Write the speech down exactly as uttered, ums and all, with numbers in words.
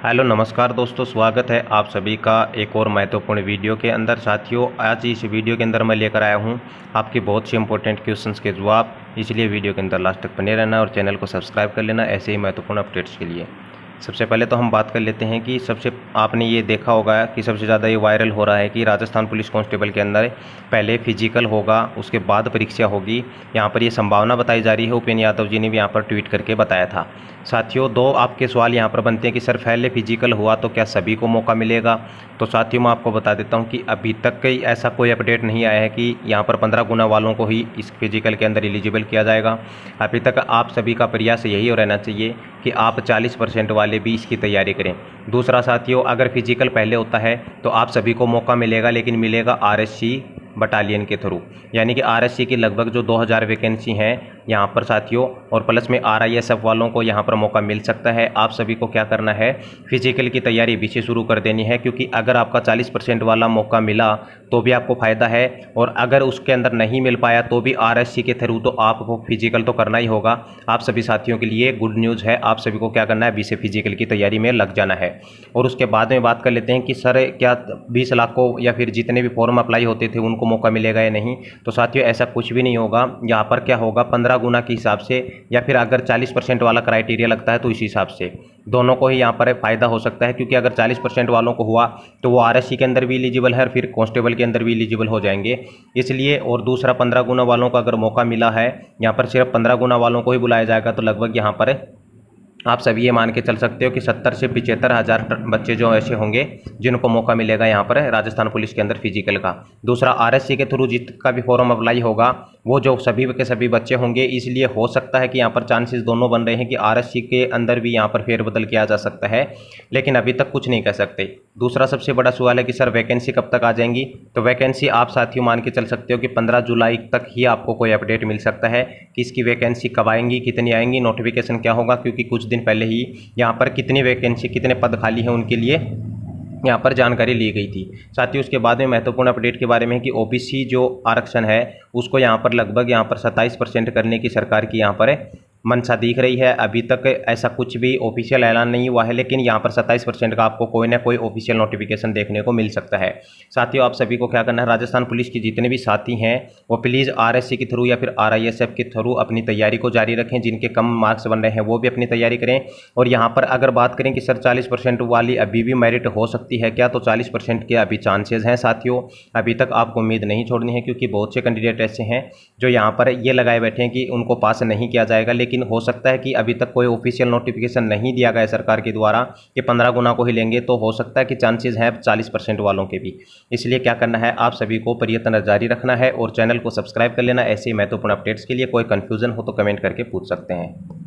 Hello नमस्कार दोस्तों, स्वागत है आप सभी का एक और महत्वपूर्ण वीडियो के अंदर। साथियों, आज इस वीडियो के अंदर मैं लेकर आया हूं आपके बहुत से इंपॉर्टेंट क्वेश्चंस के जवाब, इसलिए वीडियो के अंदर लास्ट तक बने रहना और चैनल को सब्सक्राइब कर लेना ऐसे ही महत्वपूर्ण अपडेट्स के लिए। सबसे पहले तो हम बात कर लेते हैं कि सबसे आपने ये देखा होगा कि सबसे ज़्यादा ये वायरल हो रहा है कि राजस्थान पुलिस कांस्टेबल के अंदर पहले फिजिकल होगा, उसके बाद परीक्षा होगी। यहाँ पर ये संभावना बताई जा रही है। उपेंद्र यादव जी ने भी यहाँ पर ट्वीट करके बताया था। साथियों, दो आपके सवाल यहाँ पर बनते हैं कि सर पहले फिजिकल हुआ तो क्या सभी को मौका मिलेगा? तो साथियों, मैं आपको बता देता हूँ कि अभी तक कई ऐसा कोई अपडेट नहीं आया है कि यहाँ पर पंद्रह गुना वालों को ही इस फिजिकल के अंदर एलिजिबल किया जाएगा। अभी तक आप सभी का प्रयास यही हो रहना चाहिए कि आप चालीस परसेंट वाले भी इसकी तैयारी करें। दूसरा साथियों, अगर फिजिकल पहले होता है तो आप सभी को मौका मिलेगा, लेकिन मिलेगा आरएससी बटालियन के थ्रू, यानी कि आरएससी की लगभग जो दो हज़ार वैकेंसी हैं यहाँ पर साथियों, और प्लस में आरआईएसएफ वालों को यहाँ पर मौका मिल सकता है। आप सभी को क्या करना है, फिजिकल की तैयारी भी से शुरू कर देनी है, क्योंकि अगर आपका चालीस परसेंट वाला मौका मिला तो भी आपको फ़ायदा है, और अगर उसके अंदर नहीं मिल पाया तो भी आरएससी के थ्रू तो आपको फिजिकल तो करना ही होगा। आप सभी साथियों के लिए गुड न्यूज़ है, आप सभी को क्या करना है, बीस फिजिकल की तैयारी में लग जाना है। और उसके बाद में बात कर लेते हैं कि सर क्या बीस लाख को या फिर जितने भी फॉर्म अप्लाई होते थे उनको मौका मिलेगा या नहीं? तो साथियों, ऐसा कुछ भी नहीं होगा। यहाँ पर क्या होगा, पंद्रह गुना के हिसाब से, या फिर अगर चालीस परसेंट वाला क्राइटेरिया लगता है तो इस हिसाब से दोनों को ही यहाँ पर फ़ायदा हो सकता है। क्योंकि अगर चालीस परसेंट वालों को हुआ तो वो आरएससी के अंदर भी एलिजिबल है और फिर कांस्टेबल के अंदर भी एलिजिबल हो जाएंगे, इसलिए। और दूसरा, पंद्रह गुना वालों को अगर मौका मिला है, यहाँ पर सिर्फ पंद्रह गुना वालों को ही बुलाया जाएगा, तो लगभग यहाँ पर आप सभी ये मान के चल सकते हो कि सत्तर से पिचहत्तर हज़ार बच्चे जो ऐसे होंगे जिनको मौका मिलेगा यहाँ पर राजस्थान पुलिस के अंदर फिजिकल का। दूसरा, आरएससी के थ्रू जिसका भी फॉर्म अप्लाई होगा वो जो सभी के सभी बच्चे होंगे, इसलिए हो सकता है कि यहाँ पर चांसेस दोनों बन रहे हैं कि आरएससी के अंदर भी यहाँ पर फेरबदल किया जा सकता है, लेकिन अभी तक कुछ नहीं कह सकते। दूसरा सबसे बड़ा सवाल है कि सर वैकेंसी कब तक आ जाएंगी? तो वैकेंसी आप साथियों मान के चल सकते हो कि पंद्रह जुलाई तक ही आपको कोई अपडेट मिल सकता है कि इसकी वैकेंसी कब आएंगी, कितनी आएंगी, नोटिफिकेशन क्या होगा, क्योंकि कुछ दिन पहले ही यहाँ पर कितनी वैकेंसी, कितने पद खाली हैं उनके लिए यहाँ पर जानकारी ली गई थी। साथियों, उसके बाद में महत्वपूर्ण अपडेट के बारे में है कि ओबीसी जो आरक्षण है उसको यहाँ पर लगभग यहाँ पर सत्ताईस परसेंट करने की सरकार की यहाँ पर मंशा दिख रही है। अभी तक ऐसा कुछ भी ऑफिशियल ऐलान नहीं हुआ है, लेकिन यहाँ पर सत्ताईस परसेंट का आपको कोई ना कोई ऑफिशियल नोटिफिकेशन देखने को मिल सकता है। साथियों, आप सभी को क्या करना है, राजस्थान पुलिस के जितने भी साथी हैं वो प्लीज़ आरएससी के थ्रू या फिर आरआईएसएफ के थ्रू अपनी तैयारी को जारी रखें। जिनके कम मार्क्स बन रहे हैं वो भी अपनी तैयारी करें। और यहाँ पर अगर बात करें कि सर चालीस परसेंट वाली अभी भी मेरिट हो सकती है क्या, तो चालीस परसेंट के अभी चांसेज हैं साथियों। अभी तक आपको उम्मीद नहीं छोड़नी है, क्योंकि बहुत से कैंडिडेट ऐसे हैं जो यहाँ पर ये लगाए बैठे हैं कि उनको पास नहीं किया जाएगा, लेकिन हो सकता है कि अभी तक कोई ऑफिशियल नोटिफिकेशन नहीं दिया गया सरकार के द्वारा कि पंद्रह गुना को ही लेंगे, तो हो सकता है कि चांसेस हैं चालीस परसेंट वालों के भी। इसलिए क्या करना है, आप सभी को प्रयत्न जारी रखना है और चैनल को सब्सक्राइब कर लेना। ऐसे ही महत्वपूर्ण अपडेट्स के लिए कोई कंफ्यूजन हो तो कमेंट करके पूछ सकते हैं।